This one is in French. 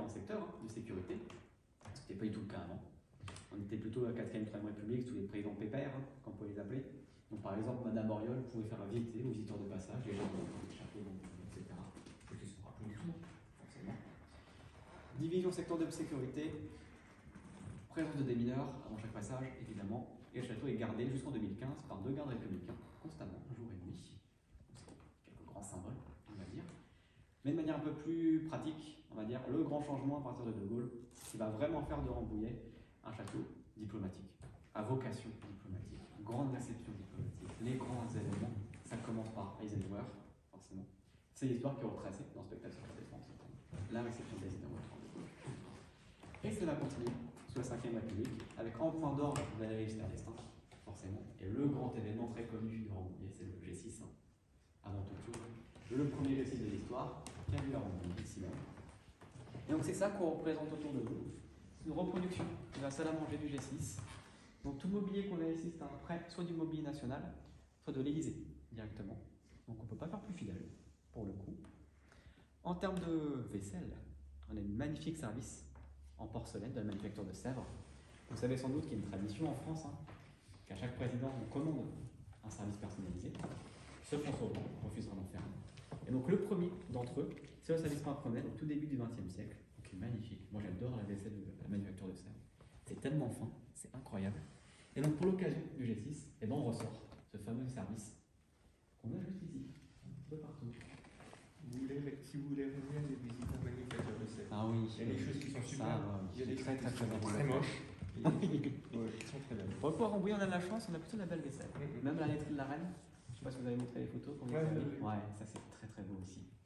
différents secteurs de sécurité, ce qui n'était pas du tout le cas avant. On était plutôt à la 4e, 3e République, sous les présidents pépères, comme on peut les appeler. Donc par exemple, Madame Auriol pouvait faire visiter aux visiteurs de passage, les gens les chapeaux, etc. Ce qui se fera plus souvent, forcément. Division secteur de sécurité, présence de démineurs avant chaque passage, évidemment. Et le château est gardé jusqu'en 2015 par 2 gardes républicains, constamment, jour et nuit. Quelques grands symboles, on va dire. Mais de manière un peu plus pratique, on va dire, le grand changement à partir de Gaulle, qui va vraiment faire de Rambouillet un château diplomatique, à vocation diplomatique, grande réception diplomatique, les grands événements, ça commence par Eisenhower, forcément. C'est l'histoire qui est retracée dans Spectacle sur la défense, la réception d'Eisenhower. Et cela continue sous la 5e République, avec en point d'orgue Valéry Giscard d'Estaing, forcément. Et le grand événement très connu de Rambouillet, c'est le G6, avant toute chose. Le premier G6 de l'histoire, qui a vu la Rambouillet ici même. Et donc c'est ça qu'on représente autour de vous. C'est une reproduction de la salle à manger du G6. Donc tout le mobilier qu'on a ici, c'est un prêt soit du mobilier national, soit de l'Élysée, directement. Donc on ne peut pas faire plus fidèle, pour le coup. En termes de vaisselle, on a une magnifique service en porcelaine de la manufacture de Sèvres. Vous savez sans doute qu'il y a une tradition en France, qu'à chaque président, on commande un service personnalisé. Seul François Hollande refusera d'en faire un. Et donc le premier d'entre eux, c'est le service Pimprenel au tout début du XXe siècle. Donc magnifique. Moi j'adore la vaisselle de la manufacture de Sèvres. C'est tellement fin, c'est incroyable. Et donc pour l'occasion du G6, et ben on ressort ce fameux service qu'on a juste ici, un peu partout. Si vous voulez revenir des visites en manufacture de Sèvres, ah oui, il y a des choses qui sont super, il y a des très choses qui sont très moches, et qui sont très belles. Pour le coup, à Rambouillet, on a de la chance, on a plutôt de la belle vaisselle. Même la laiterie de la Reine, je ne sais pas si vous avez montré les photos. Ouais, ça c'est très très beau aussi.